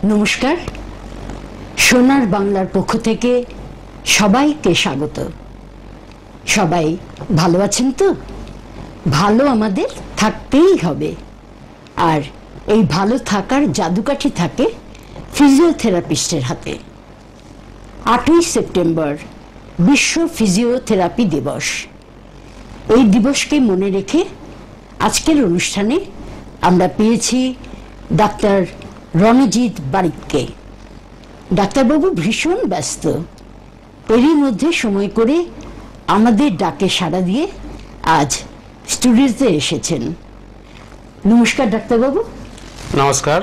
নমস্কার, সোনার বাংলার পক্ষ থেকে সবাইকে স্বাগত। সবাই ভালো আছেন তো? ভালো আমাদের থাকতেই হবে। আর এই ভালো থাকার জাদুকাঠি থাকে ফিজিওথেরাপিস্টের হাতে। 8ই সেপ্টেম্বর বিশ্ব ফিজিওথেরাপি দিবস। এই দিবসকে মনে রেখে আজকের অনুষ্ঠানে আমরা পেয়েছি ডাক্তার রণজিৎ বারিককে। ডাক্তারবাবু ভীষণ ব্যস্ত, এরই মধ্যে সময় করে আমাদের ডাকে সাড়া দিয়ে আজ স্টুডিওতে এসেছেন। নমস্কার ডাক্তারবাবু। নমস্কার।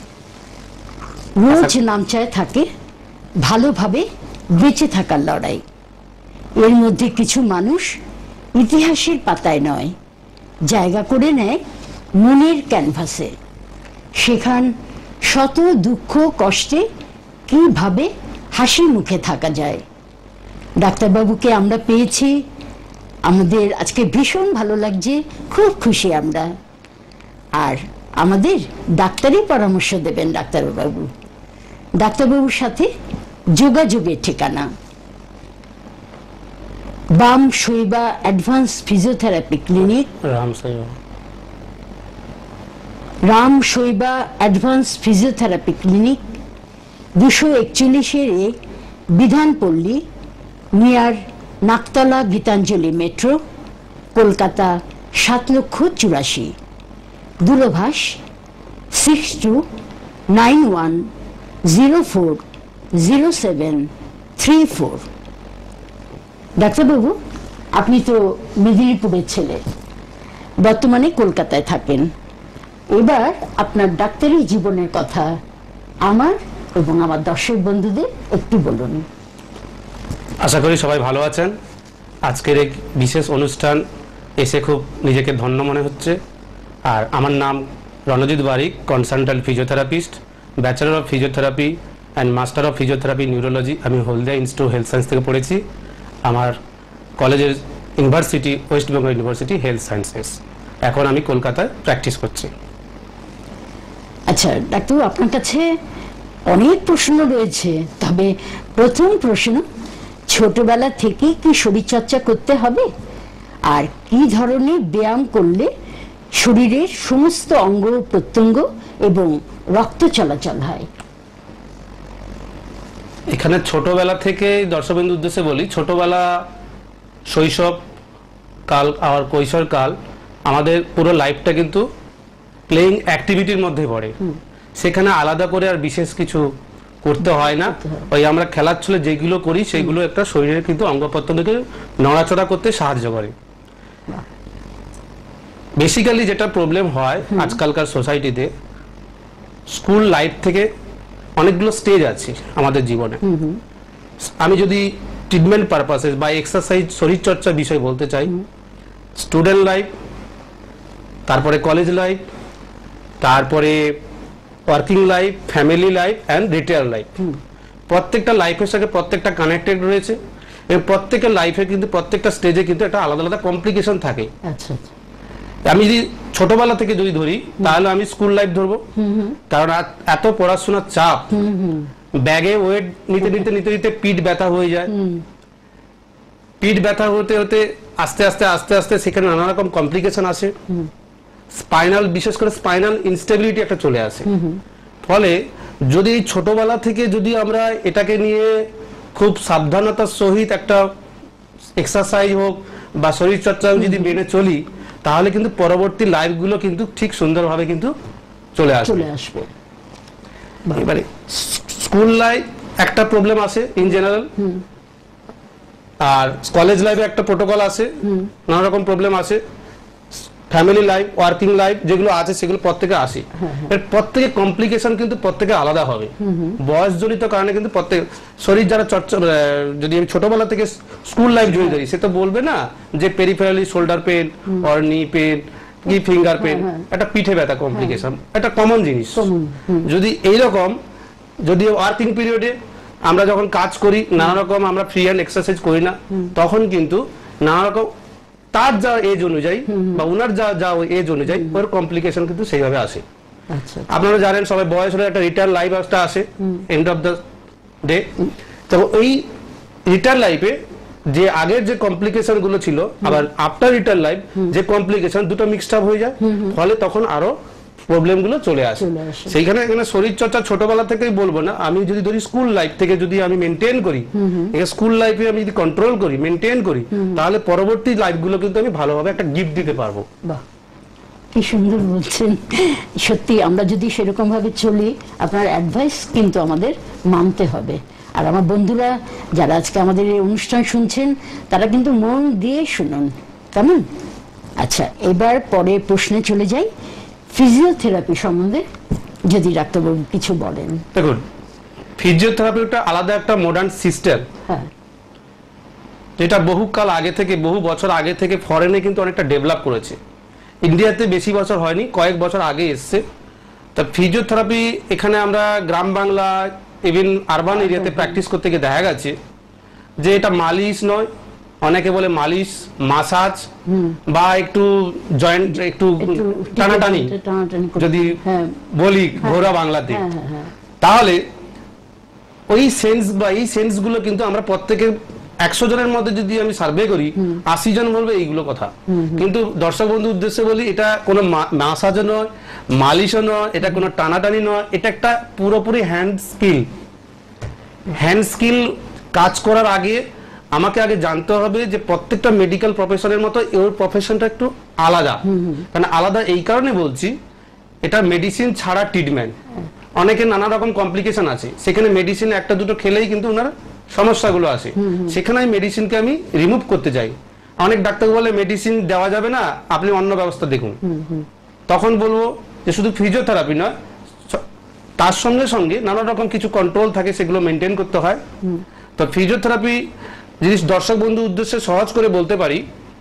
রোজ নামচায় থাকে ভালোভাবে বেঁচে থাকার লড়াই। এর মধ্যে কিছু মানুষ ইতিহাসের পাতায় নয়, জায়গা করে নেয় মনের ক্যানভাসে। সেখান শত দুঃখ কষ্টে কিভাবে হাসি মুখে থাকা যায়। ডাক্তারবাবুকে আমরা পেয়েছি, আমাদের আজকে ভীষণ ভালো লাগছে, খুব খুশি আমরা। আর আমাদের ডাক্তারি পরামর্শ দেবেন ডাক্তারবাবু। ডাক্তারবাবুর সাথে যোগাযোগের ঠিকানা বাম শৈবা advance physiotherapy clinic, Ram Shaiba advance physiotherapy clinic, 241 Bidhanpally, near Naktala Gitanjali metro, Kolkata 7,84,000। দূরভাষ 6291040734। ডাক্তারবাবু, আপনি তো মেদিনীপুরের ছেলে, বর্তমানে কলকাতায় থাকেন। এবার আপনার ডাক্তারি জীবনের কথা আমার এবং আমার দর্শক বন্ধুদের একটু বলুন। আশা করি সবাই ভালো আছেন। আজকের এই বিশেষ অনুষ্ঠান এসে খুব নিজেকে ধন্য মনে হচ্ছে। আর আমার নাম Ranjit Barik, consultant physiotherapist, bachelor of physiotherapy and master of physiotherapy neurology. আমি হলদিয়া ইনস্টিটিউট হেলথ সায়েন্স থেকে পড়েছি। আমার কলেজের university West Bengal university health sciences. এখন আমি কলকাতায় প্র্যাকটিস করছি। আচ্ছা ডাক্তার, আপনার কাছে অনেক প্রশ্ন রয়েছে, তবে প্রথম প্রশ্ন, ছোটবেলা থেকে কি শরীরচর্চা করতে হবে? আর কি ধরনের ব্যায়াম করলে শরীরের সমস্ত অঙ্গ প্রত্যঙ্গ এবং রক্ত চলাচল হয়? এখানে ছোটবেলা থেকে দর্শকবৃন্দের উদ্দেশ্যে বলি, ছোটবেলা, শৈশব কাল আর কৈশোর কাল, আমাদের পুরো লাইফটা কিন্তু প্লেইং অ্যাক্টিভিটির মধ্যে পড়ে। সেখানে আলাদা করে আর বিশেষ কিছু করতে হয় না। ওই আমরা খেলার ছলে যেগুলো করি সেগুলো একটা শরীরের কিন্তু অঙ্গ প্রত্যঙ্গকে নড়াচড়া করতে সাহায্য করে। বেসিক্যালি যেটা প্রবলেম হয় আজকালকার সোসাইটিতে, স্কুল লাইফ থেকে অনেকগুলো স্টেজ আছে আমাদের জীবনে। আমি যদি ট্রিটমেন্ট পারপাসে বা এক্সারসাইজ শরীরচর্চা বিষয় বলতে চাই, স্টুডেন্ট লাইফ, তারপরে কলেজ লাইফ, তারপরে working life, family life and retire life. প্রত্যেকটা লাইফের সাথে প্রত্যেকটা কানেক্টেড রয়েছে এবং প্রত্যেকের লাইফে কিন্তু প্রত্যেকটা স্টেজে কিন্তু একটা আলাদা আলাদা কমপ্লিকেশন থাকে। আচ্ছা আচ্ছা। আমি যদি ছোটবেলা থেকে যদি ধরি তাহলে আমি স্কুল লাইফ ধরবো, কারণ এত পড়াশোনার চাপ, ব্যাগে ওয়েট নিতে নিতে নিতে নিতে পিঠ ব্যথা হয়ে যায়। পিঠ ব্যথা হতে হতে আস্তে আস্তে আস্তে আস্তে সেখানে নানা রকম কমপ্লিকেশন আসে। স্পাইনাল, বিশেষ করে স্পাইনাল ইনস্টেবিলিটি একটা চলে আসে। ফলে যদি ছোটবেলা থেকে যদি আমরা এটাকে নিয়ে খুব সাবধানতার সহিত একটা এক্সারসাইজ হোক বা শরীরচর্চা যদি মেনে চলি, তাহলে কিন্তু পরবর্তী লাইফগুলো কিন্তু ঠিক সুন্দরভাবে কিন্তু চলে আসবে। এবারে স্কুল লাইফ একটা প্রবলেম আসে ইন জেনারেল, আর কলেজ লাইফে একটা প্রোটোকল আছে, নানা রকম প্রবলেম আসে। ফ্যামিলি লাইফ, ওয়ার্কিং লাইফ যেগুলো আছে সেগুলো প্রত্যেকে আসে। এর প্রত্যেকে কমপ্লিকেশন কিন্তু প্রত্যেকে আলাদা হবে বয়সজনিত কারণে। কিন্তু প্রত্যেক শরীর যারা চর্চা, যদি আমি ছোটবেলা থেকে স্কুল লাইফ জড়িয়ে ধরি, সে তো বলবে না যে peripherally shoulder pain or knee pain কি ফিঙ্গার পেন, একটা পিঠে ব্যথা কমপ্লিকেশন, একটা কমন জিনিস। যদি এইরকম, যদি ওয়ার্কিং পিরিয়ডে আমরা যখন কাজ করি, নানা রকম আমরা ফ্রি হ্যান্ড এক্সারসাইজ করি না, তখন কিন্তু নানা রকম তার যা এজ অনুযায়ী বা ওনার যা এজ অনুযায়ী ওর কমপ্লিকেশন কিন্তু সেইভাবে আসে। আচ্ছা আপনারা জানেন সবাই বয়স হলে একটা রিটায়ার লাইফ একটা আসে এন্ড অফ দ্য ডে। তো এই রিটায়ার লাইফে যে আগের যে কমপ্লিকেশন গুলো ছিল আবার আফটার রিটায়ার লাইফ যে কমপ্লিকেশন দুটো মিক্সড আপ হয়ে যায়, ফলে তখন আরো প্রবলেম গুলো চলে আসে। সেইখানে এখানে শরীর চর্চা ছোটবেলা থেকেই বলবো না, আমি যদি ধরি স্কুল লাইফ থেকে যদি আমি মেনটেন করি, স্কুল লাইফে আমি যদি কন্ট্রোল করি, মেনটেন করি, তাহলে পরবর্তী লাইফ গুলো কিন্তু আমি ভালোভাবে একটা গিফট দিতে পারবো। বাহ, কি সুন্দর বলছেন। সত্যি আমরা যদি সেরকম ভাবে চলি, আপনার অ্যাডভাইস কিন্তু আমাদের মানতে হবে। আর আমার বন্ধুরা যারা আজকে আমাদের এই অনুষ্ঠান শুনছেন, তারা কিন্তু মন দিয়ে শুনুন, কেমন? আচ্ছা, এবার পরের প্রশ্নে চলে যাই। ফিজিওথেরাপি সম্বন্ধে যদি ডাক্তারবাবু কিছু বলেন। দেখুন, ফিজিওথেরাপি একটা আলাদা একটা মডার্ন সিস্টেম, হ্যাঁ, যেটা বহুকাল আগে থেকে, বহু বছর আগে থেকে ফরেনে কিন্তু অনেকটা ডেভেলপ করেছে। ইন্ডিয়াতে বেশি বছর হয়নি, কয়েক বছর আগে এসছে। তা ফিজিওথেরাপি এখানে আমরা গ্রাম বাংলা ইভেন আরবান এরিয়াতে প্র্যাকটিস করতে গিয়ে দেখা গেছে যে এটা মালিশ নয়, অনেকে বলে মালিশ, মাসাজ বা একটু জয়েন্ট একটু টানাটানি যদি বলি ঘোরা বাংলাতে, তাহলে ওই সেন্স বা এই সেন্স গুলো কিন্তু আমরা প্রত্যেকে 100 জনের মধ্যে যদি আমি সার্ভে করি 80 জন বলবে এইগুলো কথা। কিন্তু দর্শক বন্ধুর উদ্দেশ্যে বলি, এটা কোনো মাসাজও নয়, মালিশও নয়, এটা কোনো টানাটানি নয়, এটা একটা পুরোপুরি হ্যান্ড স্কিল। হ্যান্ড স্কিল কাজ করার আগে আমাকে আগে জানতে হবে যে প্রত্যেকটা মেডিকেল প্রফেশনের মতো ওর প্রফেশনটা একটু আলাদা। কারণ আলাদা এই কারণে বলছি, এটা মেডিসিন ছাড়া ট্রিটমেন্ট। অনেকে নানা রকম কমপ্লিকেশন আছে, সেখানে মেডিসিন একটা দুটো খেলেই কিন্তু ওনার সমস্যাগুলো আসে, সেখানে আমি মেডিসিনকে আমি রিমুভ করতে চাই। অনেক ডাক্তার বলে মেডিসিন দেওয়া যাবে না, আপনি অন্য ব্যবস্থা দেখুন। তখন বলবো যে শুধু ফিজিওথেরাপি নয়, তার সঙ্গে সঙ্গে নানা রকম কিছু কন্ট্রোল থাকে, সেগুলো মেনটেন করতে হয়। তো ফিজিওথেরাপি যদি দর্শক বন্ধু উদ্দেশ্যে সহজ করে বলতে পারি,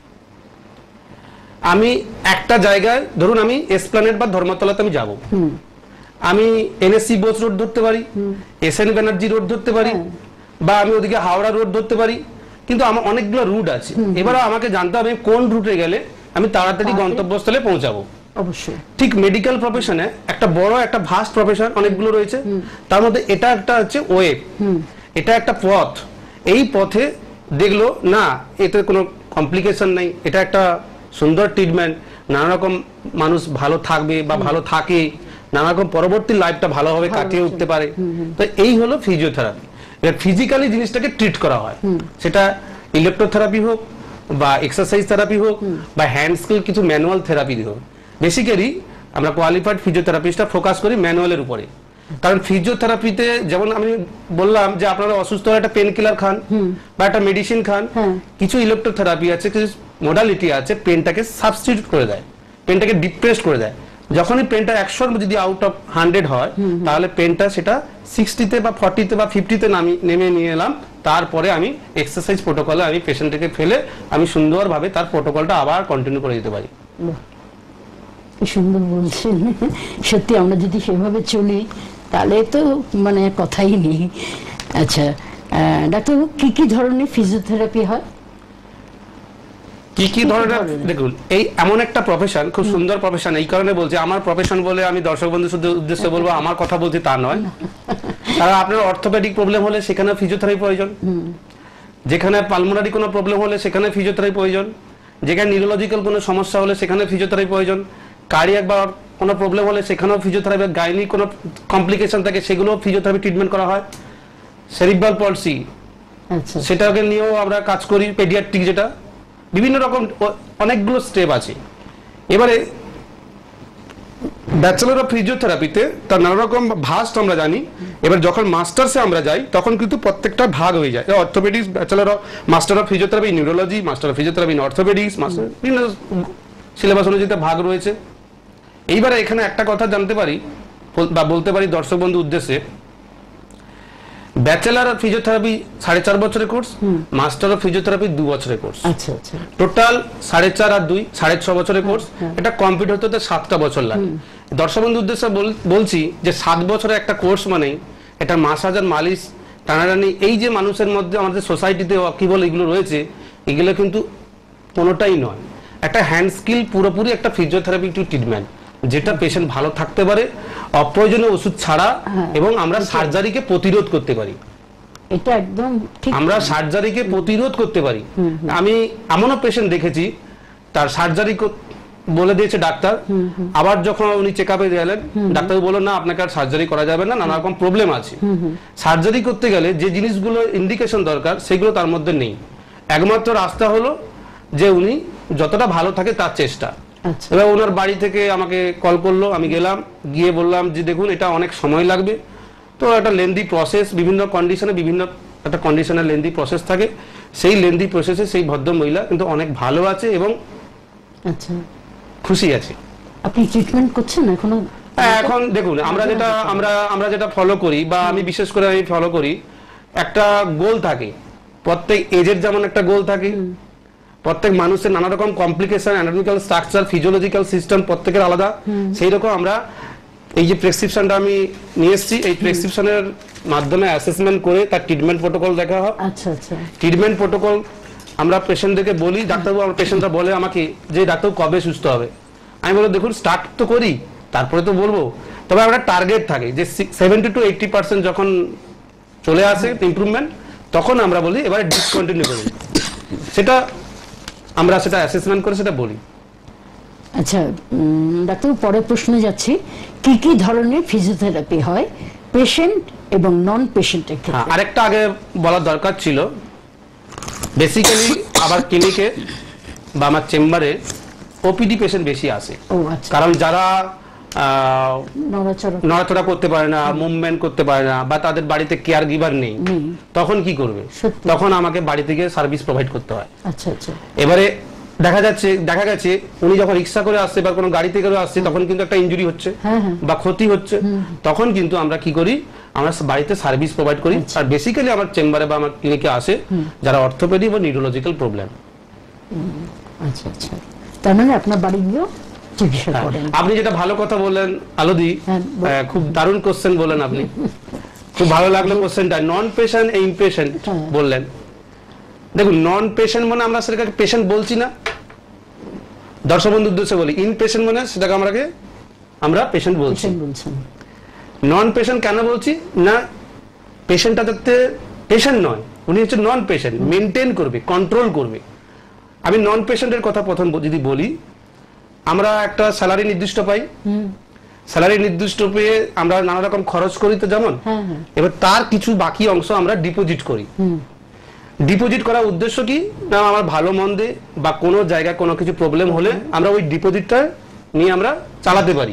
আমি একটা জায়গায় ধরুন আমি এসপ্ল্যানেড বা ধর্মতলাতে আমি যাব, আমি এনএসসি বোস রোড ধরতে পারি, এসএন ব্যানার্জি রোড ধরতে পারি, বা আমি ওদিকে হাওড়া রোড ধরতে পারি, কিন্তু আমার অনেকগুলো রুট আছে। এবার আমাকে জানতে হবে কোন রুটে গেলে আমি তাড়াতাড়ি গন্তব্যস্থলে পৌঁছাবো। অবশ্যই ঠিক মেডিকেল প্রফেশনে একটা বড় একটা ভাস্ট প্রফেশন অনেকগুলো রয়েছে, তার মধ্যে এটা একটা হচ্ছে ওয়ে, এটা একটা পথ। এই পথে দেখলো না এতে কোনো কমপ্লিকেশন নেই, এটা একটা সুন্দর ট্রিটমেন্ট, নানা রকম মানুষ ভালো থাকবে বা ভালো থাকে, নানা রকম পরবর্তী লাইফটা ভালোভাবে কাটিয়ে উঠতে পারে। তো এই হলো ফিজিওথেরাপি। ফিজিক্যালি জিনিসটাকে ট্রিট করা হয়, সেটা ইলেকট্রোথেরাপি হোক বা এক্সারসাইজ থেরাপি হোক বা হ্যান্ড স্কিল কিছু ম্যানুয়াল থেরাপি হোক। বেসিক্যালি আমরা কোয়ালিফাইড ফিজিওথেরাপিস্টরা ফোকাস করি ম্যানুয়ালের উপরে। কারণ ফিজিওথেরাপিতে যেমন আমি বললাম যে আপনারা অসুস্থ হলে একটা পেন কিলার খান বা একটা মেডিসিন খান, কিছু ইলেকট্রোথেরাপি আছে, কিছু মডালিটি আছে, পেনটাকে সাবস্টিটিউট করে দেয়, পেনটাকে ডিপ্রেস করে দেয়। যখনই পেনটা 100 যদি আউট অফ 100 হয়, তাহলে পেনটা সেটা 60-তে বা 40-তে বা 50-তে নেমে নিয়ে এলাম। তারপরে আমি এক্সারসাইজ প্রোটোকলে আমি পেশেন্টকে ফেলে আমি সুন্দরভাবে তার প্রোটোকলটা আবার কন্টিনিউ করে দিতে পারি। কি সুন্দর বলছেন। সত্যি আমরা যদি সেভাবে চলি তাহলে তো মানে কথাই নেই। আচ্ছা ডাক্তার, কি কি ধরনের ফিজিওথেরাপি হয়? কি কি ধরনের? দেখুন, এই এমন একটা প্রফেশন, খুব সুন্দর প্রফেশন। এই কারণে বলছি আমার প্রফেশন বলে আমি দর্শক বন্ধুর উদ্দেশ্যে বলবো আমার কথা বলছি তা নয়। কারণ আপনার অর্থোপেডিক প্রবলেম হলে সেখানে ফিজিওথেরাপি প্রয়োজন, যেখানে পালমোনারি কোনো প্রবলেম হলে সেখানে ফিজিওথেরাপি প্রয়োজন, যেখানে নিউরোলজিক্যাল কোনো সমস্যা হলে সেখানে ফিজিওথেরাপি প্রয়োজন, কার্ডিয়াক বা কোনো প্রবলেম হলে সেখানেও ফিজিওথেরাপি, গাইনি কোনো কমপ্লিকেশন থাকে সেগুলো ফিজিওথেরাপি ট্রিটমেন্ট করা হয়। সেরিব্রাল পলসি, সেটাকে নিয়েও আমরা কাজ করি, পেডিয়াট্রিক, যেটা বিভিন্ন রকম অনেকগুলো স্টেপ আছে। এবারে ব্যাচেলর অফ ফিজিওথেরাপিতে তার নানা রকম ভাস্ট আমরা জানি। এবার যখন মাস্টার্সে আমরা যাই তখন কিন্তু প্রত্যেকটা ভাগ হয়ে যায়। Orthopaedics, bachelor of master of physiotherapy neurology, master of physiotherapy in orthopaedics, master বিভিন্ন সিলেবাস অনুযায়ী ভাগ রয়েছে। এইবারে এখানে একটা কথা জানতে পারি বা বলতে পারি দর্শক বন্ধু উদ্দেশ্যে, ব্যাচেলর অফ ফিজিওথেরাপি 4.5 বছরের কোর্স, মাস্টার অফ ফিজিওথেরাপি 2 বছরের কোর্স। আচ্ছা আচ্ছা, টোটাল 4.5 আর 2 6.5 বছরের কোর্স। এটা কমপ্লিট হতে 7টা বছর লাগে। দর্শক বন্ধু উদ্দেশ্যে বলছি যে 7 বছরের একটা কোর্স মানেই এটা মাসাজ আর মালিশ, টানাটানি, এই যে মানুষের মধ্যে আমাদের সোসাইটিতে কি বলে এগুলো রয়েছে, এগুলো কিন্তু কোনোটাই নয়। একটা হ্যান্ড স্কিল পুরোপুরি একটা ফিজিওথেরাপি ট্রিটমেন্ট। যেটা পেশেন্ট ভালো থাকতে পারে অপ্রয়োজনীয় ওষুধ ছাড়া, এবং আমরা সার্জারিকে প্রতিরোধ করতে পারি। এটা একদম ঠিক, আমরা সার্জারিকে প্রতিরোধ করতে পারি। আমি এমনও পেশেন্ট দেখেছি তার সার্জারি বলে দিয়েছে ডাক্তার, আবার যখন উনি চেক আপে গেলেন ডাক্তার বললেন না আপনাকে আর সার্জারি করা যাবে না, নানা রকম প্রবলেম আছে। সার্জারি করতে গেলে যে জিনিসগুলো ইন্ডিকেশন দরকার সেগুলো তার মধ্যে নেই। একমাত্র রাস্তা হলো যে উনি যতটা ভালো থাকে তার চেষ্টা। এবার ওনার বাড়ি থেকে আমাকে কল করলো, আমি গেলাম, গিয়ে বললাম যে দেখুন এটা অনেক সময় লাগবে, তো একটা লেন্দি প্রসেস, বিভিন্ন কন্ডিশনে বিভিন্ন একটা কন্ডিশনের লেন্দি প্রসেস থাকে, সেই লেন্দি প্রসেসে সেই ভদ্র মহিলা কিন্তু অনেক ভালো আছে এবং আচ্ছা খুশি আছে। আপনি ট্রিটমেন্ট করছেন এখনো? এখন দেখুন আমরা যেটা ফলো করি, বা আমি বিশেষ করে আমি ফলো করি, একটা গোল থাকে, প্রত্যেক এজের যেমন একটা গোল থাকে, প্রত্যেক মানুষের নানা রকম complication, anatomical structure, physiological system প্রত্যেকের আলাদা। সেই রকম আমরা এই যে প্রেসক্রিপশনটা আমি নিয়ে এসেছি, এই প্রেসক্রিপশনের মাধ্যমে অ্যাসেসমেন্ট করে তার ট্রিটমেন্ট প্রোটোকল দেখা হয়। আচ্ছা আচ্ছা, ট্রিটমেন্ট প্রোটোকল আমরা পেশেন্টদেরকে বলি, ডাক্তারবাবু আমার পেশেন্টরা বলে আমাকে যে ডাক্তারবাবু কবে সুস্থ হবে, আমি বলি দেখুন স্টার্ট তো করি তারপরে তো বলবো। তবে আমরা টার্গেট থাকে যে 70 to 80% যখন চলে আসে ইমপ্রুভমেন্ট, তখন আমরা বলি এবারে ডিসকন্টিনিউ করুন, সেটা আমরা সেটা অ্যাসেসমেন্ট করে সেটা বলি। আচ্ছা ডাক্তার, পরের প্রশ্নে যাচ্ছি, কি কি ধরনের ফিজিওথেরাপি হয় পেশেন্ট এবং নন পেশেন্টের ক্ষেত্রে? আরেকটা আগে বলার দরকার ছিল, বেসিক্যালি আমার ক্লিনিকে বা আমার চেম্বারে ওপিডি পেশেন্ট বেশি আসে। কারণ যারা নড়াচড়া করতে পারে না, মুভমেন্ট করতে পারে না, বা তাদের বাড়িতে কেয়ার গিভার নেই, তখন কি করবে? তখন আমাকে বাড়ি থেকে সার্ভিস প্রোভাইড করতে হয়। আচ্ছা আচ্ছা। এবারে দেখা গেছে উনি যখন রিক্সা করে আসছে বা কোনো গাড়িতে করে আসছে, তখন কিন্তু একটা ইনজুরি হচ্ছে বা ক্ষতি হচ্ছে, তখন কিন্তু আমরা কি করি, আমরা বাড়িতে সার্ভিস প্রোভাইড করি। আর বেসিক্যালি আমার চেম্বারে বা আমার ক্লিনিকে আসে যারা অর্থোপেডিক বা নিউরোলজিক্যাল প্রবলেম। আচ্ছা আচ্ছা, তার মানে আপনার বাড়ি গিয়েও চিকিৎসা করেন। আপনি যেটা ভালো কথা বললেন আলোদি, খুব দারুণ কোশ্চেন বললেন আপনি, খুব ভালো লাগলো কোশ্চেনটা। নন পেশেন্ট ইনপেশেন্ট বললেন, দেখুন নন পেশেন্ট মানে আমরা সেটাকে পেশেন্ট বলছি না, দর্শক বন্ধুর উদ্দেশ্যে বলি, ইনপেশেন্ট মানে সেটাকে আমরা পেশেন্ট বলছি। নন পেশেন্ট কেন বলছি না, পেশেন্টটা যাতে পেশেন্ট নয়, উনি হচ্ছে নন পেশেন্ট, মেনটেন করবে, কন্ট্রোল করবে। আমি নন পেশেন্টের কথা প্রথম যদি বলি, আমরা একটা স্যালারি নির্দিষ্ট পাই, স্যালারি নির্দিষ্ট পেয়ে আমরা নানা রকম খরচ করি তো যেমন, এবার তার কিছু বাকি অংশ আমরা ডিপোজিট করি। ডিপোজিট করার উদ্দেশ্য কি না, আমার ভালো মন্দে বা কোনো জায়গায় কোনো কিছু প্রবলেম হলে আমরা ওই ডিপোজিটটা নিয়ে আমরা চালাতে পারি,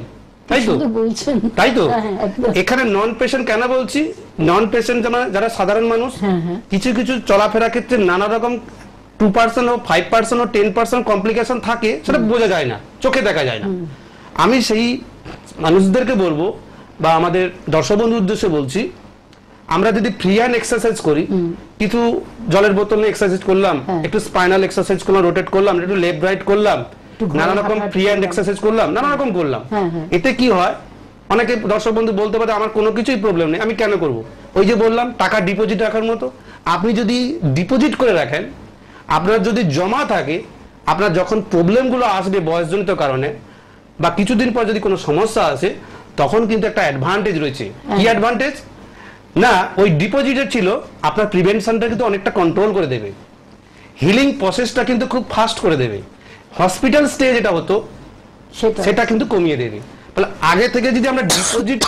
তাই তো। এখানে নন পেশেন্ট কেন বলছি, নন পেশেন্ট যারা সাধারণ মানুষ, কিছু কিছু চলাফেরা ক্ষেত্রে নানা রকম 2% ও 5% ও 10% কমপ্লিকেশন থাকে, সেটা বোঝা যায় না, চোখে দেখা যায় না। আমি সেই মানুষদেরকে বলবো বা আমাদের দর্শক বন্ধুর উদ্দেশ্যে বলছি, আমরা যদি ফ্রি হ্যান্ড এক্সারসাইজ করি, কিছু জলের বোতল নিয়ে এক্সারসাইজ করলাম, একটু স্পাইনাল এক্সারসাইজ করলাম, রোটেট করলাম, একটু লেফট রাইট করলাম, নানা রকম ফ্রি হ্যান্ড এক্সারসাইজ করলাম, নানা রকম করলাম, এতে কি হয়, অনেকে দর্শক বন্ধু বলতে পারে আমার কোনো কিছুই প্রবলেম নেই, আমি কেন করব? ওই যে বললাম টাকা ডিপোজিট রাখার মতো, আপনি যদি ডিপোজিট করে রাখেন, আপনার যদি জমা থাকে, আপনার যখন প্রবলেমগুলো আসবে বয়সজনিত কারণে বা কিছুদিন পর যদি কোনো সমস্যা আসে, তখন কিন্তু একটা অ্যাডভান্টেজ রয়েছে। কি অ্যাডভান্টেজ না, ওই ডিপোজিটের ছিল আপনার প্রিভেনশনটা কিন্তু অনেকটা কন্ট্রোল করে দেবে, হিলিং প্রসেসটা কিন্তু খুব ফাস্ট করে দেবে, হসপিটাল স্টে যেটা হতো সেটা কিন্তু কমিয়ে দেবে। তাহলে আগে থেকে যদি আমরা ডিপোজিট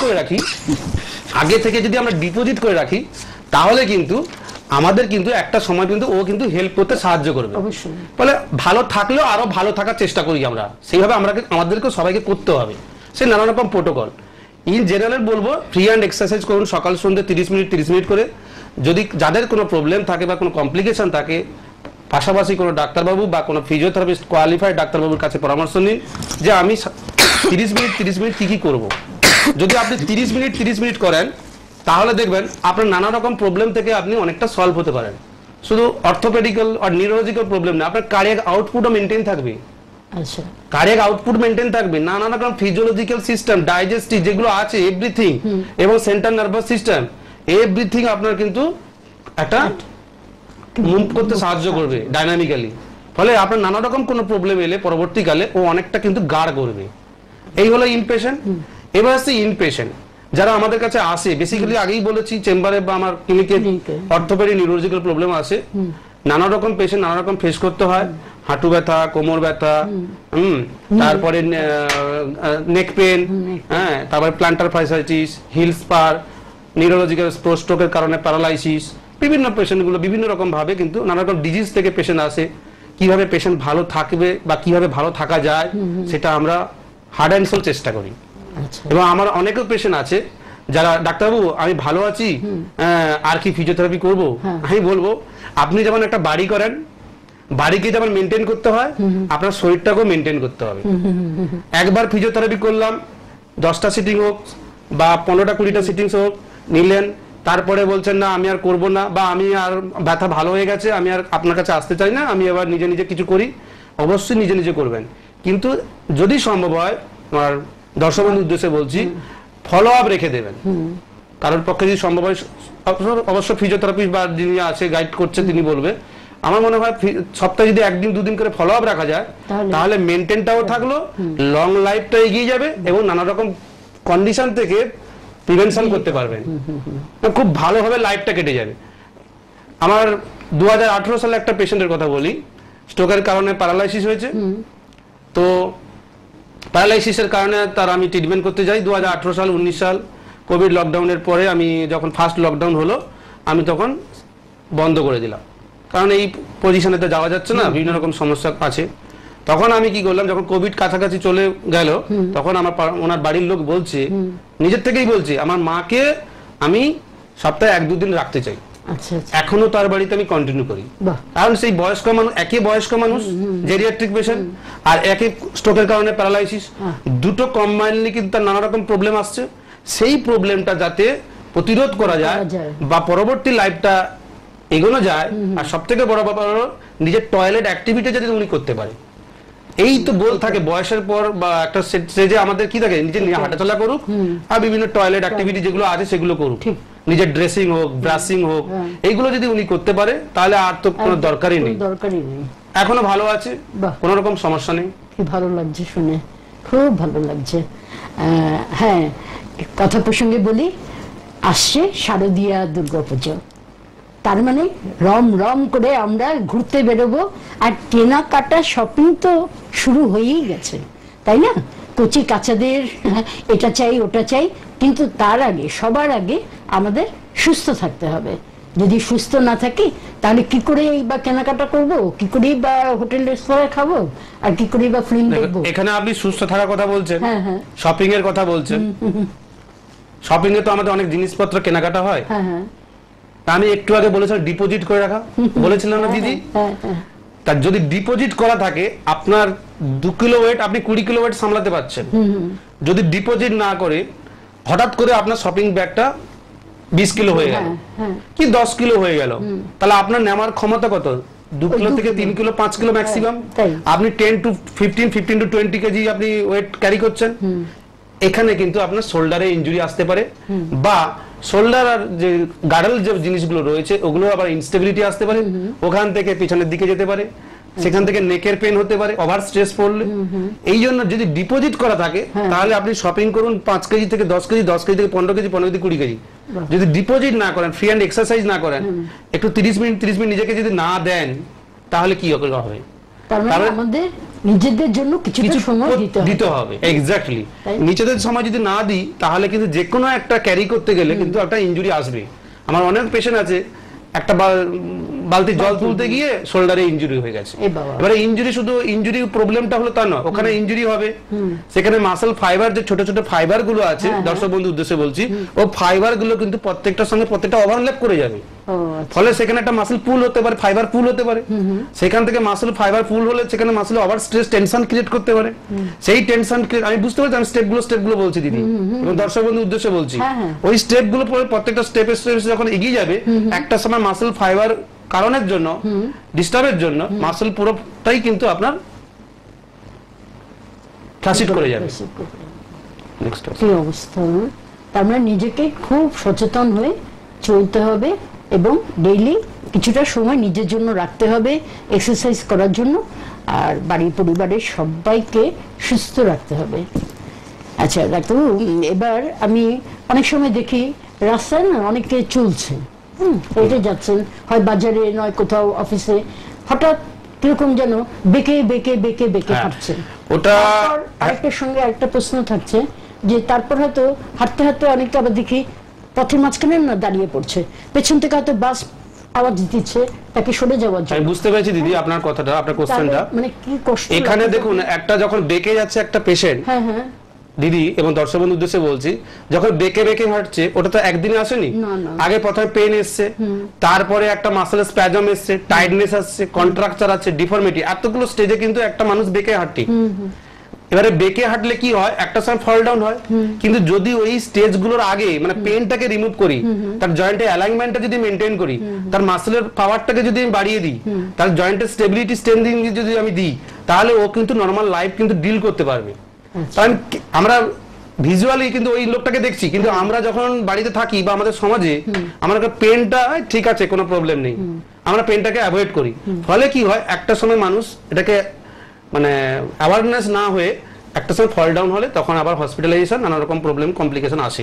করে রাখি, তাহলে কিন্তু আমাদের কিন্তু একটা সময় কিন্তু ও কিন্তু হেল্প করতে সাহায্য করবে। ফলে ভালো থাকলেও আরো ভালো থাকার চেষ্টা করি আমরা, সেইভাবে আমাদেরকে সবাইকে করতে হবে। সে নানা রকম প্রোটোকল ইন জেনারেল বলবো, ফ্রি হ্যান্ড এক্সারসাইজ করুন সকাল সন্ধ্যে 30 মিনিট করে। যদি যাদের কোনো প্রবলেম থাকে বা কোনো কমপ্লিকেশন থাকে, পাশাপাশি কোনো ডাক্তারবাবু বা কোনো ফিজিওথেরাপিস্ট কোয়ালিফাইড ডাক্তারবাবুর কাছে পরামর্শ নিন যে আমি 30 মিনিট কি করব। যদি আপনি 30 মিনিট করেন, তাহলে দেখবেন আপনার নানা রকম প্রবলেম থেকে আপনি অনেকটা সলভ হতে পারেন। শুধু অর্থোপেডিক্যাল আর নিউরোলজিক্যাল প্রবলেম না, আপনার কার্ডিয়াক আউটপুটও মেনটেন থাকবে। আচ্ছা, কার্ডিয়াক আউটপুট মেনটেন থাকবে, নানা রকম ফিজিওলজিক্যাল সিস্টেম, ডাইজেস্টিভ যেগুলো আছে এভরিথিং, এবং সেন্ট্রাল নার্ভাস সিস্টেম, এভরিথিং আপনার কিন্তু একটা মুভ করতে সাহায্য করবে ডাইনামিক্যালি। ফলে আপনার নানা রকম কোনো প্রবলেম এলে পরবর্তীকালে ও অনেকটা কিন্তু গার্ড করবে। এই হলো ইনপেশেন্ট। এবার আসছে ইনপেশেন্ট, যারা আমাদের কাছে আসে বেসিক্যালি আগেই বলেছি চেম্বারে বা আমার ক্লিনিকে অর্থোপেডিক নিউরোলজিক্যাল প্রবলেম আসে, নানা রকম পেশেন্ট নানা রকম ফেস করতে হয়, হাঁটু ব্যথা, কোমর ব্যথা, তারপরে নেক পেন, হ্যাঁ, তারপরে plantar fasciitis, heel spur, neurological স্ট্রোকের কারণে প্যারালাইসিস, বিভিন্ন পেশেন্টগুলো বিভিন্ন রকম ভাবে কিন্তু নানা রকম ডিজিজ থেকে পেশেন্ট আসে। কিভাবে পেশেন্ট ভালো থাকবে বা কিভাবে ভালো থাকা যায় সেটা আমরা হার্ড অ্যান্ড সোল চেষ্টা করি। এবং আমার অনেকও পেশেন্ট আছে যারা ডাক্তারবাবু আমি ভালো আছি, আর কি ফিজিওথেরাপি করব? আমি বলবো আপনি যেমন একটা বাড়ি করেন, বাড়িকে যেমন মেনটেন করতে হয় আপনার শরীরটাকেও মেনটেন করতে হবে। একবার ফিজিওথেরাপি করলাম, 10টা সিটিং হোক বা 15টা 20টা সিটিংস হোক নিলেন, তারপরে বলছেন না আমি আর করব না, বা আমি আর ব্যথা ভালো হয়ে গেছে আমি আর আপনার কাছে আসতে চাই না, আমি এবার নিজে নিজে কিছু করি। অবশ্যই নিজে নিজে করবেন, কিন্তু যদি সম্ভব হয় আমার দর্শকের উদ্দেশ্যে বলছি ফলো আপ রেখে দেবেন। কারোর পক্ষে যদি সম্ভব হয় অবশ্য ফিজিওথেরাপিস্ট বা যিনি আছে গাইড করছে তিনি বলবে। আমার মনে হয় সপ্তাহে যদি 1 দিন 2 দিন করে ফলো আপ রাখা যায় তাহলে মেনটেনটাও থাকলো, লং লাইফটা এগিয়ে যাবে এবং নানা রকম কন্ডিশন থেকে প্রিভেনশন করতে পারবেন, খুব ভালোভাবে লাইফটা কেটে যাবে। আমার 2018 সালে একটা পেশেন্টের কথা বলি, স্ট্রোকের কারণে প্যারালাইসিস হয়েছে। তো প্যারালাইসিসের কারণে তার আমি ট্রিটমেন্ট করতে যাই 2018 সাল 19 সাল কোভিড লকডাউনের পরে। আমি যখন ফার্স্ট লকডাউন হলো আমি তখন বন্ধ করে দিলাম, কারণ এই পজিশনে তো যাওয়া যাচ্ছে না, বিভিন্ন রকম সমস্যা আছে। তখন আমি কি করলাম, যখন কোভিড কাছাকাছি চলে গেল তখন আমার ওনার বাড়ির লোক বলছে, নিজের থেকেই বলছে আমার মাকে আমি সপ্তাহে 1-2 দিন রাখতে চাই। এখনো তার বাড়িতে আমি কন্টিনিউ করি, কারণ সেই বয়স্ক মানুষ, একে বয়স্ক মানুষ জেরিয়াট্রিক পেশেন্ট আর একে স্ট্রোকের কারণে প্যারালাইসিস, দুটো কম্বাইনলি কিন্তু তার নানা রকম প্রবলেম আসছে। সেই প্রবলেমটা যাতে প্রতিরোধ করা যায় বা পরবর্তী লাইফটা এগোনো যায়, আর সব থেকে বড় ব্যাপার হলো নিজের টয়লেট অ্যাক্টিভিটি যাতে উনি করতে পারে। এই তো বল থাকে বয়সের পর বা একটা স্টেজে আমাদের কি থাকে, নিজে হাঁটাচলা করুক আর বিভিন্ন টয়লেট অ্যাক্টিভিটি যেগুলো আছে সেগুলো করুক, নিজের ড্রেসিং হোক, ব্রাশিং হোক, এইগুলো যদি উনি করতে পারে তাহলে আর তো কোনো দরকারই নেই। এখনো ভালো আছে, কোনো রকম সমস্যা নেই। ভালো লাগছে শুনে, খুব ভালো লাগছে। হ্যাঁ, কথা প্রসঙ্গে বলি, আসছে শারদীয়া দুর্গাপুজো, তার মানে রম রম করে আমরা ঘুরতে বেরোবো, আর কেনাকাটা শপিং তো শুরু হয়েই গেছে, তাই না? কচি কাচাদের এটা চাই ওটা চাই, কিন্তু তার আগে সবার আগে আমাদের সুস্থ থাকতে হবে। যদি সুস্থ না থাকি তাহলে কি করে বা কেনাকাটা করব, কি করে বা হোটেল রেস্তোরাঁয় খাবো, আর কি করে বা ফিল্ম দেখবো? এখানে আপনি সুস্থ থাকার কথা বলছেন, শপিং এর কথা বলছেন। শপিং এ তো আমাদের অনেক জিনিসপত্র কেনাকাটা হয়। আমি একটু আগে বলেছিলাম ডিপোজিট করে রাখা, বলেছিলাম না দিদি? তার যদি ডিপোজিট করা থাকে, আপনার 2 কিলো ওয়েট আপনি 20 কিলো ওয়েট সামলাতে পারছেন। যদি ডিপোজিট না করে হঠাৎ করে আপনার শপিং ব্যাগটা 20 কিলো হয়ে গেল কি 10 কিলো হয়ে গেল, তাহলে আপনার নেওয়ার ক্ষমতা কত? 2 কিলো থেকে 3 কিলো 5 কিলো ম্যাক্সিমাম। আপনি 10 to 15 to 20 কেজি আপনি ওয়েট ক্যারি করছেন। এখানে কিন্তু আপনার শোল্ডারে ইনজুরি আসতে পারে, বা শোল্ডার আর যে গাডাল যে জিনিসগুলো রয়েছে ওগুলো আবার ইনস্টেবিলিটি আসতে পারে, ওখান থেকে পিছনের দিকে যেতে পারে, সেখান থেকে নেকের পেন হতে পারে ওভার স্ট্রেস পড়লে। এই জন্য যদি ডিপোজিট করা থাকে তাহলে আপনি শপিং করুন 5 কেজি থেকে 10 কেজি, 10 কেজি থেকে 15 কেজি, 15 থেকে 20 কেজি। যদি ডিপোজিট না করেন, ফ্রি হ্যান্ড এক্সারসাইজ না করেন, একটু 30 মিনিট নিজেকে যদি না দেন তাহলে কি হবে? তাহলে আমাদের নিজেদের জন্য কিছু সময় দিতে হবে। এক্স্যাক্টলি, নিজেদের সময় যদি না দিই তাহলে কিন্তু যে কোনো একটা ক্যারি করতে গেলে কিন্তু একটা ইনজুরি আসবে। আমার অনেক পেশেন্ট আছে একটা বালতি জল তুলতে গিয়ে শোল্ডারে ইনজুরি হয়ে গেছে। এবারে ইনজুরি শুধু ইনজুরি প্রবলেমটা হলো তা নয়, ওখানে ইনজুরি হবে, সেখানে মাসল ফাইবার যে ছোট ছোট ফাইবার গুলো আছে, দর্শক বন্ধু উদ্দেশ্যে বলছি, ও ফাইবার গুলো কিন্তু প্রত্যেকটার সঙ্গে প্রত্যেকটা ওভারল্যাপ করে যাবে। ফলে সেখানে একটা মাসল পুল হতে পারে, ফাইবার পুল হতে পারে। সেখান থেকে মাসল ফাইবার পুল হলে সেখানে muscle over stress tension create করতে পারে। সেই টেনশন আমি বুঝতে পারছি, আমি স্টেপগুলো বলছি দিদি এবং দর্শক বন্ধু উদ্দেশ্যে বলছি। ওই স্টেপগুলো পরে প্রত্যেকটা স্টেপে যখন এগিয়ে যাবে, একটা সময় মাসল ফাইবার কারণের জন্য, ডিস্টার্বের জন্য মাসল পুরোটাই কিন্তু আপনার ফ্লাসিড করে যাবে। কি অবস্থা! তার মানে নিজেকে খুব সচেতন হয়ে চলতে হবে এবং ডেইলি কিছুটা সময় নিজের জন্য রাখতে হবে এক্সারসাইজ করার জন্য, আর বাড়ির পরিবারের সবাইকে সুস্থ রাখতে হবে। আচ্ছা ডাক্তারবাবু, এবার আমি অনেক সময় দেখি রাস্তায় না অনেকে চলছে, হেঁটে যাচ্ছেন, হয় বাজারে নয় কোথাও অফিসে, হঠাৎ কিরকম যেন বেঁকে বেঁকে বেঁকে বেঁকে হাঁটছে। ওটা আরেকটার সঙ্গে আরেকটা প্রশ্ন থাকছে যে তারপর হয়তো হাঁটতে হাঁটতে অনেকটা আবার দেখি পথের মাঝখানে না দাঁড়িয়ে পড়ছে, পেছন থেকে হয়তো বাস আওয়াজ দিচ্ছে তাকে সরে যাওয়ার জন্য। আমি বুঝতে পেরেছি দিদি আপনার কথাটা, আপনার কোশ্চেনটা। মানে কি কষ্ট এখানে দেখুন, একটা যখন বেঁকে যাচ্ছে একটা পেশেন্ট, হ্যাঁ হ্যাঁ দিদি এবং দর্শক বন্ধুর উদ্দেশ্যে বলছি, যখন বেঁকে বেঁকে হাঁটছে ওটা তো একদিনে আসেনি। না, না। আগে প্রথমে পেন এসছে, তারপরে একটা মাসেল স্প্যাজম এসছে, টাইটনেস আসছে, কন্ট্রাকচার আছে, ডিফর্মিটি, এতগুলো স্টেজে কিন্তু একটা মানুষ বেঁকে হাঁটি। এবারে বেঁকে হাঁটলে কি হয়, একটা সময় ফল ডাউন হয়, কিন্তু যদি ওই স্টেজ গুলোর আগে মানে পেনটাকে রিমুভ করি, তার জয়েন্টের অ্যালাইনমেন্টটা যদি মেনটেন করি, তার মাসেলের পাওয়ারটাকে যদি আমি বাড়িয়ে দিই, তার জয়েন্টের স্টেবিলিটি স্ট্রেংথেনিং যদি আমি দিই, তাহলে ও কিন্তু নর্মাল লাইফ কিন্তু ডিল করতে পারবে। কারণ আমরা ভিজুয়ালি কিন্তু ওই লোকটাকে দেখছি, কিন্তু আমরা যখন বাড়িতে থাকি বা আমাদের সমাজে আমরা পেনটা ঠিক আছে কোনো প্রবলেম নেই, আমরা পেনটাকে অ্যাভয়েড করি। ফলে কি হয়, একটা সময় মানুষ এটাকে মানে অ্যাওয়ারনেস না হয়ে একটা সময় ফল ডাউন হলে তখন আবার হসপিটালাইজেশন, নানা রকম প্রবলেম কমপ্লিকেশন আসে।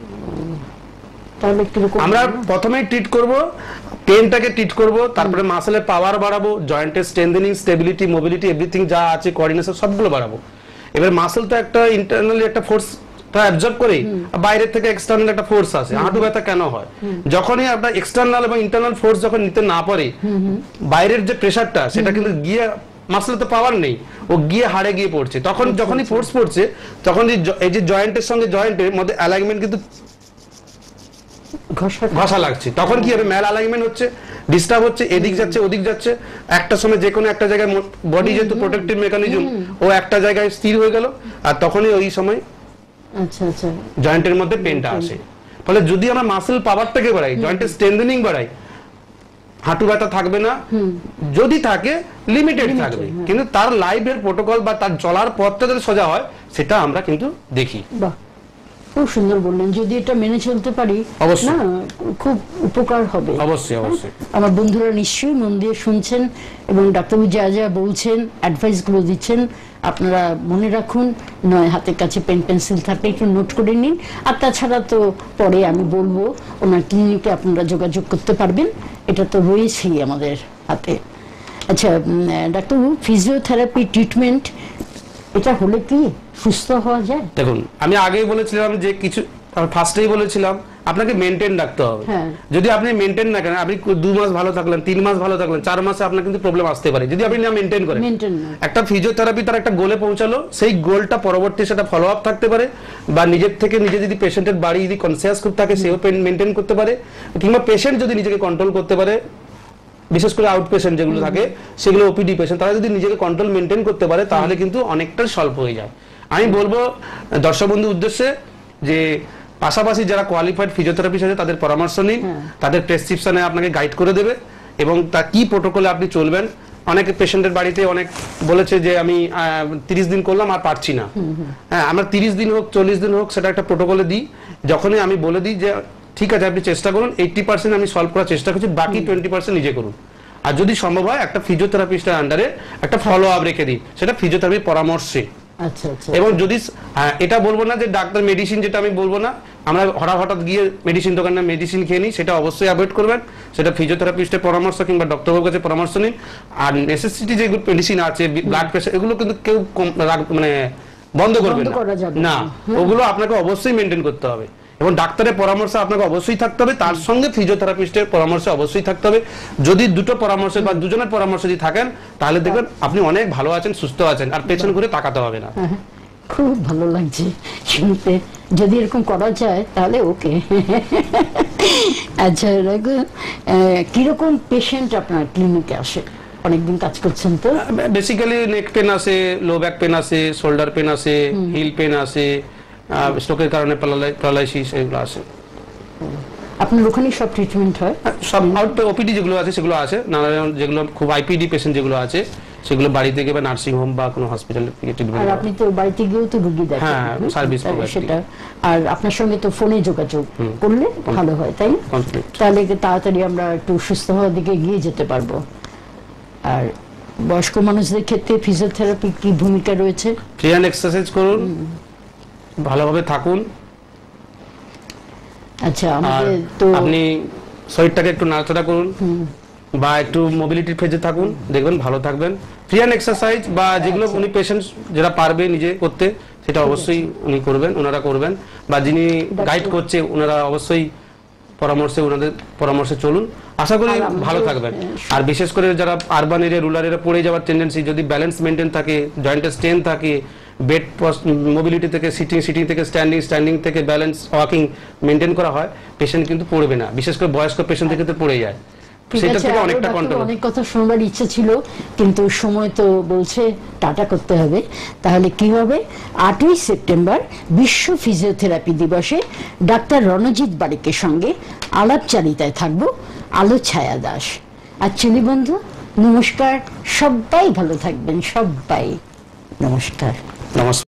আমরা প্রথমেই ট্রিট করব, পেনটাকে ট্রিট করব, তারপরে মাসেলের পাওয়ার বাড়াবো, জয়েন্টের স্ট্রেংথেনিং, স্টেবিলিটি, মোবিলিটি, এভরিথিং যা আছে, কোঅর্ডিনেশন সবগুলো বাড়াবো। এবার মাসেল তো একটা ইন্টারনালি একটা ফোর্স অ্যাবজর্ব করে, বাইরে থেকে এক্সটার্নাল একটা ফোর্স আসে। হাঁটু ব্যথা কেন হয়, যখনই আপনার এক্সটার্নাল এবং ইন্টারনাল ফোর্স যখন নিতে না পারে, বাইরের যে প্রেসারটা সেটা কিন্তু গিয়ে মাসলে তো পাওয়ার নেই, ও গিয়ে হাড়ে গিয়ে পড়ছে। তখন যখনই ফোর্স পড়ছে, তখন এই যে জয়েন্টের সঙ্গে জয়েন্টের মধ্যে অ্যালাইনমেন্ট কিন্তু ঘষা লাগছে, তখন কি হবে, ম্যাল অ্যালাইনমেন্ট হচ্ছে, ডিস্টার্ব হচ্ছে, এদিক যাচ্ছে ওদিক যাচ্ছে। একটা সময় যে কোনো একটা জায়গায় বডি যেহেতু প্রোটেক্টিভ মেকানিজম, ও একটা জায়গায় স্থির হয়ে গেল, আর তখনই ওই সময় জয়েন্টের মধ্যে পেনটা আসে। ফলে যদি আমরা মাসেল পাওয়ারটাকে বাড়াই, জয়েন্টের স্ট্রেংথেনিং বাড়াই, হাঁটু ব্যথা থাকবে না, যদি থাকে লিমিটেড থাকবে, কিন্তু তার লাইফের প্রোটোকল বা তার চলার পথটা যদি সোজা হয়, সেটা আমরা কিন্তু দেখি। খুব সুন্দর বললেন, যদি এটা মেনে চলতে পারি না খুব উপকার হবে। অবশ্যই অবশ্যই। আমার বন্ধুরা নিশ্চয়ই মন দিয়ে শুনছেন এবং ডাক্তারবাবু যা যা বলছেন, অ্যাডভাইস গুলো দিচ্ছেন, আপনারা মনে রাখুন, নয় হাতের কাছে পেন পেন্সিল থাকলে একটু নোট করে নিন। আর তাছাড়া তো পরে আমি বলবো ওনার ক্লিনিকে আপনারা যোগাযোগ করতে পারবেন, এটা তো রয়েছেই আমাদের হাতে। আচ্ছা ডাক্তারবাবু, ফিজিওথেরাপি ট্রিটমেন্ট এটা হলে কি সুস্থ হওয়া যায়? দেখুন, আমি আগেই বলেছিলাম যে কিছু ফার্স্টেই বলেছিলাম আপনাকে মেনটেন রাখতে হবে। যদি আপনি মেনটেন না করেন, আপনি 2 মাস ভালো থাকলেন, 3 মাস ভালো থাকলেন, 4 মাসে আপনার কিন্তু প্রবলেম আসতে পারে যদি আপনি না মেনটেন করেন। একটা ফিজিওথেরাপি তার একটা গোলে পৌঁছালো, সেই গোলটা পরবর্তী সেটা ফলো আপ থাকতে পারে, বা নিজের থেকে নিজে যদি পেশেন্টের বাড়ি যদি কনসিয়াস করতে থাকে সেও মেনটেন করতে পারে, কিংবা পেশেন্ট যদি নিজেকে কন্ট্রোল করতে পারে, বিশেষ করে আউট পেশেন্ট যেগুলো থাকে সেগুলো ওপিডি পেশেন্ট, তারা যদি নিজেকে কন্ট্রোল মেনটেন করতে পারে, তাহলে কিন্তু অনেকটা সলভ হয়ে যায়। আমি বলবো দর্শক বন্ধুর উদ্দেশ্যে যে পাশাপাশি যারা কোয়ালিফাইড ফিজিওথেরাপিস্ট আছে তাদের পরামর্শ নিন, তাদের প্রেসক্রিপশনে আপনাকে গাইড করে দেবে এবং তা কি প্রোটোকলে আপনি চলবেন। অনেক পেশেন্টের বাড়িতে অনেক বলেছে যে আমি 30 দিন করলাম আর পারছি না। হ্যাঁ, আমরা 30 দিন হোক 40 দিন হোক সেটা একটা প্রোটোকলে দিই। যখনই আমি বলে দিই যে ঠিক আছে আপনি চেষ্টা করুন, 80% আমি সলভ করার চেষ্টা করছি, বাকি 20% নিজে করুন। আর যদি সম্ভব হয় একটা ফিজিওথেরাপিস্টের আন্ডারে একটা ফলো আপ রেখে দিই, সেটা ফিজিওথেরাপির পরামর্শে। এবং যদি এটা বলবো না যে ডাক্তার মেডিসিন, যেটা আমি বলবো না আমরা হঠাৎ গিয়ে মেডিসিন দোকানে মেডিসিন খেয়ে নিই, সেটা অবশ্যই অ্যাভয়েড করবেন। সেটা ফিজিওথেরাপিস্টের পরামর্শ কিংবা ডক্টরের কাছে পরামর্শ নিন। আর নেসেসিটি যে মেডিসিন আছে, ব্লাড প্রেশার, এগুলো কিন্তু কেউ মানে বন্ধ করবেন না, ওগুলো আপনাকে অবশ্যই মেনটেন করতে হবে এবং ডাক্তারের পরামর্শ আপনাকে অবশ্যই থাকতে হবে, তার সঙ্গে ফিজিওথেরাপিস্টের পরামর্শ অবশ্যই থাকতে হবে। যদি দুটো পরামর্শ বা দুজনের পরামর্শ যদি থাকেন, তাহলে দেখবেন আপনি অনেক ভালো আছেন, সুস্থ আছেন, আর পেছন ঘুরে তাকাতে হবে না। খুব ভালো লাগছে শুনতে, যদি এরকম করা যায় তাহলে ওকে। আচ্ছা, কিরকম পেশেন্ট আপনার ক্লিনিকে আসে? অনেকদিন কাজ করছেন তো। বেসিক্যালি নেক পেন আসে, লো ব্যাক পেন আসে, শোল্ডার পেন আসে, হিল পেন আসে, স্ট্রোকের কারণে প্যারালাইসিস, এগুলো আসে। আপনার ওখানে সব ট্রিটমেন্ট হয়? সব আউট ওপিডি যেগুলো আছে সেগুলো আছে, নানা যেগুলো খুব আইপিডি পেশেন্ট যেগুলো আছে সেগুলো বাড়ি থেকে বা নার্সিং হোম বা কোনো হসপিটাল থেকে ট্রিটমেন্ট। আর আপনি তো বাড়িতে গিয়েও তো রোগী দেখেন। হ্যাঁ, সার্ভিস সেটা। আর আপনার সঙ্গে তো ফোনে যোগাযোগ করলে ভালো হয়, তাই না? তাহলে তাড়াতাড়ি আমরা একটু সুস্থ হওয়ার দিকে এগিয়ে যেতে পারবো। আর বয়স্ক মানুষদের ক্ষেত্রে ফিজিওথেরাপি কি ভূমিকা রয়েছে? ফ্রি হ্যান্ড এক্সারসাইজ করুন, ভালোভাবে থাকুন। আচ্ছা, আর আমাদের তো আপনি শরীরটাকে একটু নাড়াচাড়া করুন বা একটু মোবিলিটির ফেজে থাকুন, দেখবেন ভালো থাকবেন। ফ্রি হ্যান্ড এক্সারসাইজ বা যেগুলো উনি পেশেন্ট যারা পারবে নিজে করতে, সেটা অবশ্যই উনি করবেন, ওনারা করবেন, বা যিনি গাইড করছে ওনারা অবশ্যই ওনাদের পরামর্শে চলুন। আশা করি ভালো থাকবেন। আর বিশেষ করে যারা আরবান এরিয়া, রুরাল এরিয়া পড়ে যাওয়ার টেন্ডেন্সি, যদি ব্যালেন্স মেনটেন থাকে, জয়েন্টের স্ট্রেন থাকে, বেড মোবিলিটি থেকে সিটিং থেকে স্ট্যান্ডিং থেকে ব্যালেন্স ওয়াকিং মেনটেন করা হয়, পেশেন্ট কিন্তু পড়বে না। বিশেষ করে বয়স্ক পেশেন্টের ক্ষেত্রে পড়ে যায়, ঠিক সেটা আছে। থেকে আরো অনেকটা ডাক্তার কন্ট্রোল। অনেক কথা শুনবার ইচ্ছা ছিল, কিন্তু সময় তো বলছে টাটা করতে হবে। তাহলে কি হবে, 8ই সেপ্টেম্বর বিশ্ব ফিজিওথেরাপি দিবসে ডাক্তার রণজিৎ বারিকের সঙ্গে আলাপচারিতায় থাকবো আলো ছায়া দাস। আর চলি বন্ধু, নমস্কার, সবাই ভালো থাকবেন, সবাই নমস্কার। নমস্কার।